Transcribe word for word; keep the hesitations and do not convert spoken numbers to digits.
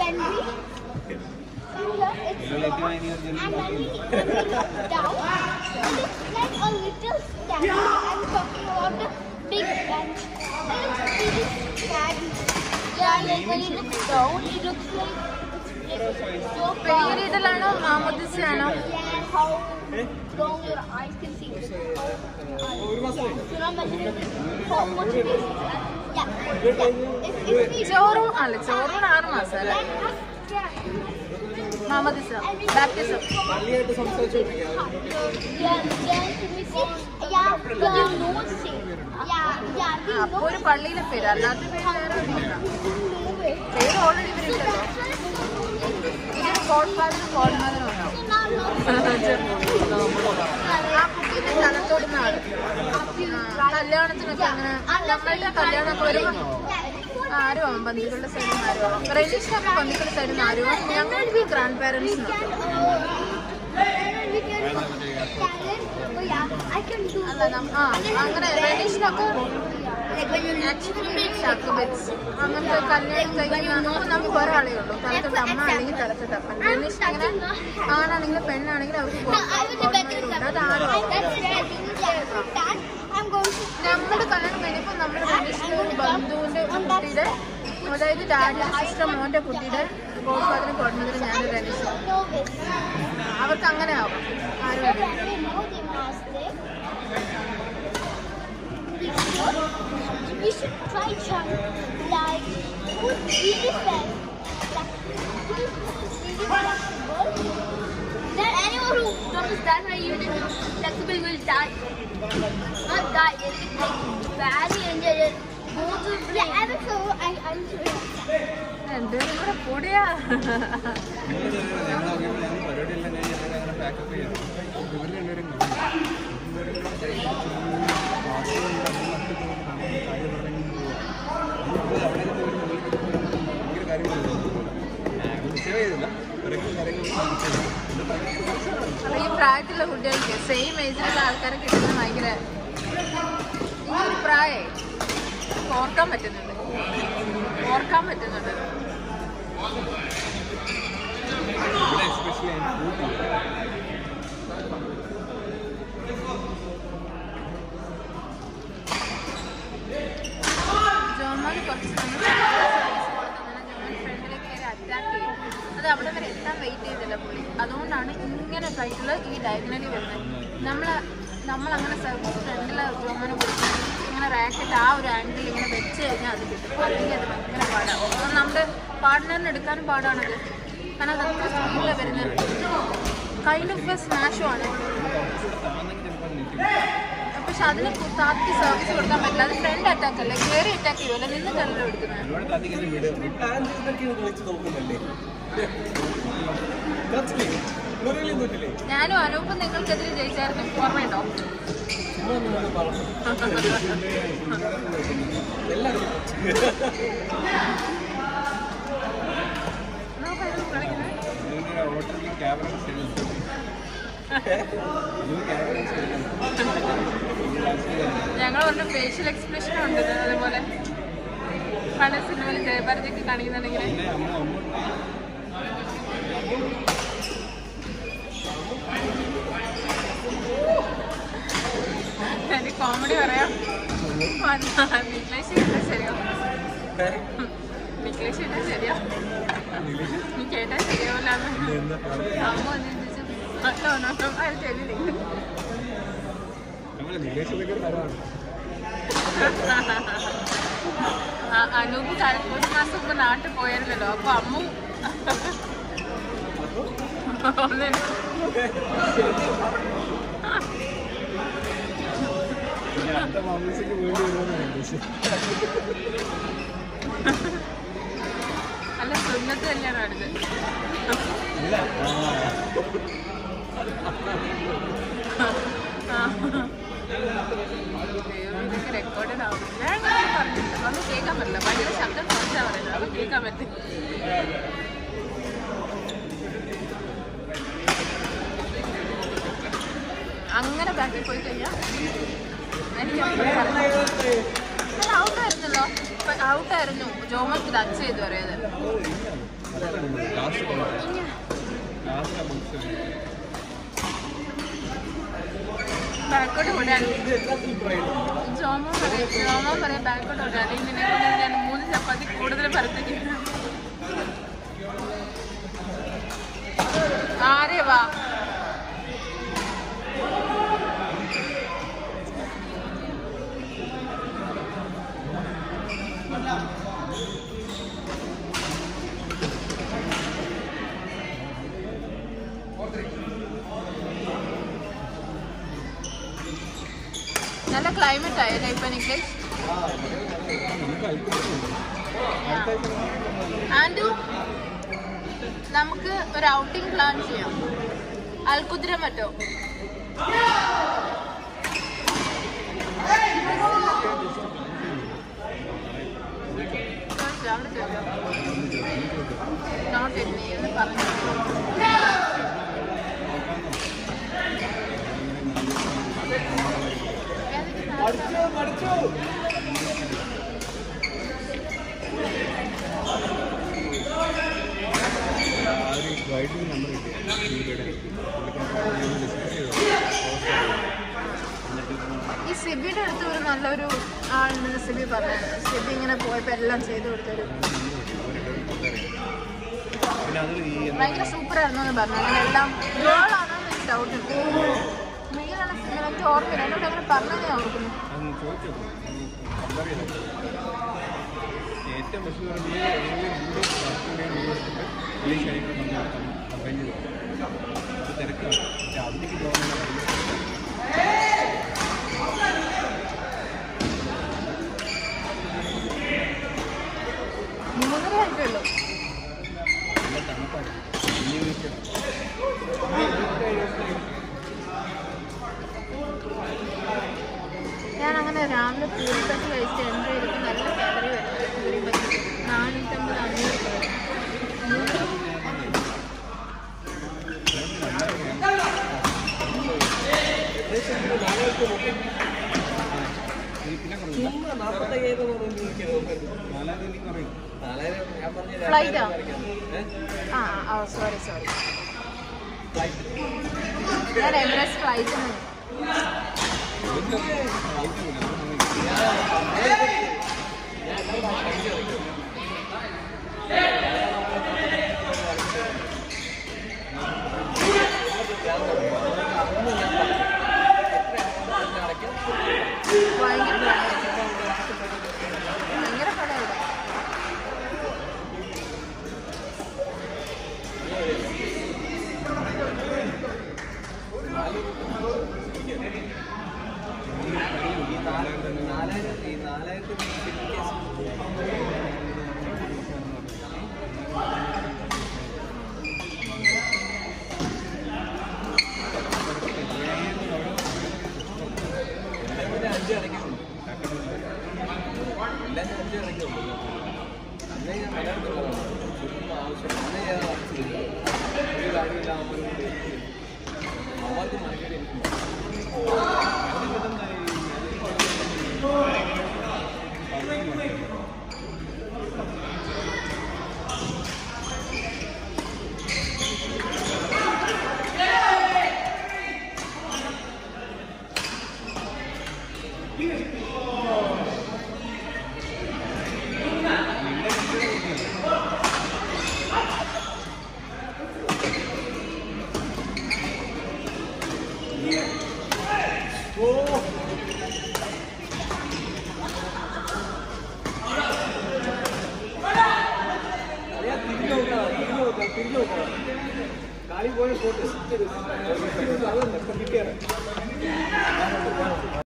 when we it's long and when we down, it's like a little stand. I'm talking about the big bench. It is scary. Yeah, like when you look down, it looks like it's so big. Yeah, how long your eyes can see. So now measuring how much it is. Yeah. ചോറും അല്ല ചോറും ആറ് മാസം അല്ലേ മാമോദിസ baptism അപ്പൊ ഒരു പള്ളിയിലെ പേര് അല്ലാത്ത പേര് പേര് ഓൾറെഡി ഇവരുണ്ടല്ലോ ഇതിന് ഗോഡ് ഫാദറും ഗോഡ് മദറും ഉണ്ടാവും ആ കുട്ടീനെ തലത്തോടുന്ന ആള് കല്യാണത്തിനൊക്കെ അങ്ങനെ നമ്മളുടെ കല്യാണമൊക്കെ വരുമ്പോൾ ആരും ആവും ബന്ധുക്കളുടെ സൈഡിൽ നിന്ന് ആരും ആവും റെജിസ്റ്ററിന്റെ ബന്ധുക്കളുടെ സൈഡിൽ നിന്ന് ആരും ആവും ഞങ്ങൾക്ക് ഗ്രാൻഡ് പാരന്റ്സ് അല്ല ആ അങ്ങനെ റെജിസ്റ്ററൊക്കെ അങ്ങനത്തെ കല്യാണം കഴിക്കുന്ന നമുക്ക് ഒരാളേ ഉള്ളൂ തലത്തൊട്ട് അമ്മ അല്ലെങ്കിൽ തലത്തൊട്ട് അപ്പൻ റെജിസ്റ്റർ അങ്ങനെ ആണാണെങ്കിലും പെണ്ണാണെങ്കിലും അവർക്ക് അത് ആരും നമ്മുടെ കല്യാണം കഴിഞ്ഞപ്പോൾ നമ്മുടെ രജിസ്റ്റർ ബന്ധുവിന്റെ കുട്ടിയുടെ അതായത് ഡാഡി സിസ്റ്റർ മോന്റെ കുട്ടിയുടെ ഗോഡ് ഫാദറിന് കൊടുന്നതിന് ഞാൻ രജിസ്റ്റർ അവർക്ക് അങ്ങനെ ആവും ആരും we should try some like food really fast. Then anyone who doesn't stand by you then flexible will die. Not die, they will like badly injured and go to the plane. Yeah, I will show I I will show you. And then what a podia. ഈ പ്രായത്തിലുള്ള കുട്ടികൾക്ക് same ഏജിലുള്ള ആൾക്കാരെ കിട്ടുന്നത് ഭയങ്കര ഈ ഒരു പ്രായം ഓർക്കാൻ പറ്റുന്നുണ്ട് ഓർക്കാൻ പറ്റുന്നുണ്ട് ജോമാൻ കുറച്ച് അത് അവിടെ വരെ എത്താൻ വെയിറ്റ് ചെയ്തില്ല പുള്ളി അതുകൊണ്ടാണ് ഇങ്ങനെ ആയിട്ടുള്ള ഈ ഡയഗണലി വരുന്നത് നമ്മൾ നമ്മളങ്ങനെ സർവീസ് ഫ്രണ്ടിൽ ജോമാനെ കൊടുത്ത് ഇങ്ങനെ റാക്കറ്റ് ആ ഒരു ആംഗിൾ ഇങ്ങനെ വെച്ച് കഴിഞ്ഞാൽ അത് കിട്ടും അല്ലെങ്കിൽ അത് ഭയങ്കര പാടാണ് നമ്മുടെ പാർട്ട്ണറിന് എടുക്കാനും പാടാണത് കാരണം അത് അത്ര സ്പീഡിലാണ് വരുന്നത് കൈൻഡ് ഓഫ് എ സ്മാഷും ആണ് പക്ഷെ അതിന് താത്തി സർവീസ് കൊടുക്കാൻ പറ്റില്ല അത് ഫ്രണ്ട് അറ്റാക്ക് അല്ലേ കയറി അറ്റാക്ക് ചെയ്യുമല്ലോ നിന്നിട്ടല്ലോ എടുക്കുന്നത് ഞാനും അനൂപും നിങ്ങൾക്കെതിരെ ജയിച്ചായിരുന്നു ഓർമ്മയുണ്ടോ ഞങ്ങൾ പറഞ്ഞ ഫേഷ്യൽ എക്സ്പ്രഷൻ ഉണ്ട് അതേപോലെ പല സിനിമയിൽ ജയഭാരതിയൊക്കെ കാണിക്കുന്നുണ്ടെങ്കിൽ എനിക്ക് കോമഡി പറയാം നിക്ലേഷ് കേട്ടാ ശരിയോ നിക്ലേഷ് കേട്ടാ ശരിയോ നീ കേട്ടാ ശരിയാവില്ലാന്ന് അമ്മ ഒന്ന് ചിന്തിച്ചു അത് ശരി അനൂപ് ഒരു മാസം മുമ്പ് നാട്ടിൽ പോയായിരുന്നല്ലോ അപ്പൊ അമ്മ അല്ല സുന്നത്ത് കല്യാണം അടുത്ത് ഇതൊക്കെ റെക്കോർഡഡ് ആവും ഞാൻ പറഞ്ഞില്ല അതൊന്നും കേൾക്കാൻ പറ്റില്ല ഭയങ്കര ശബ്ദം കുറച്ചാ പറയുന്നത് അത് കേൾക്കാൻ പറ്റും അങ്ങനെ ബാക്കിൽ പോയി കഴിഞ്ഞാൽ എനിക്ക് ഔട്ടായിരുന്നല്ലോ ഔട്ടായിരുന്നു ജോമക്ക് ടച്ച് ചെയ്തു പറയാതെ ബാക്കോട്ട് ഓടാൻ ജോമോ പറയാം ജോമോ പറയാം ബാക്കോട്ട് ഓടാൻ അല്ലെങ്കിൽ നിന്നെ കൊണ്ട് ഞാൻ മൂന്ന് ചപ്പാത്തി കൂടുതൽ പരത്തിക്കുന്നു. ആരെ വാ നല്ല ക്ലൈമറ്റ് ആയല്ലേ ഇപ്പൊ നിക്ലേഷ്? ആൻഡു നമുക്ക് ഒരു ഔട്ടിംഗ് പ്ലാൻ ചെയ്യാം. അൽകുതിര മറ്റോ നോട്ട് എന്ന് പറഞ്ഞു. ഈ സിബിയുടെ അടുത്ത് ഒരു നല്ലൊരു ആളുണ്ടെന്ന് സിബി പറഞ്ഞു. സിബി ഇങ്ങനെ പോയപ്പോ എല്ലാം ചെയ്തു കൊടുത്തൊരു ഭയങ്കര സൂപ്പർ ആയിരുന്നു എന്ന് പറഞ്ഞു. അങ്ങനെ എല്ലാം ഗേളാണോ എനിക്ക് ഡൗട്ട് ഉണ്ട്. മെയിലാണ് സിബി, എനിക്ക് ഓർമ്മയില്ല. എന്നോട് അങ്ങനെ പറഞ്ഞതേ ഓർക്കുന്നു. മൂന്നര ആയിട്ടുള്ളൂ. ഞാനങ്ങനെ രാവിലെ പൂരിപ്പറ്റി കഴിച്ചിട്ട് എൻ്റെ എനിക്ക് നല്ല കാലറി വരുന്നത്. പൂരിപ്പറ്റി നാനൂറ്റമ്പത് അഞ്ഞൂറ് ഫ്ലൈറ്റാ? ആ സോറി സോറി ഞാൻ എവറസ്റ്റ് ഫ്ലൈറ്റ് ഭയങ്കര ഭയങ്കര പടമാണ്. കാലി പോയ ഫോട്ടോ